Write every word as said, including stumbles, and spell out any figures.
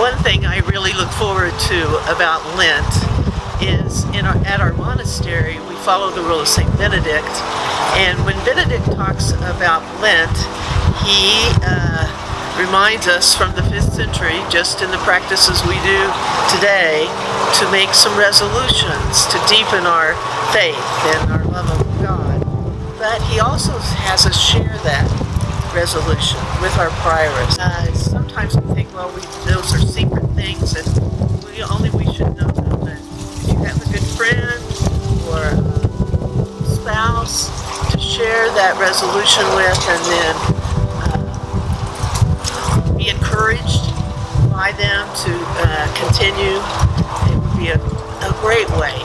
One thing I really look forward to about Lent is in our, at our monastery we follow the rule of Saint Benedict, and when Benedict talks about Lent, he uh, reminds us from the fifth century, just in the practices we do today, to make some resolutions to deepen our faith and our love of God. But he also has us share that resolution with our prioress. Uh, sometimes we think, well, we, those are secret things and we only we should know them. But if you have a good friend or a spouse to share that resolution with, and then uh, be encouraged by them to uh, continue, it would be a, a great way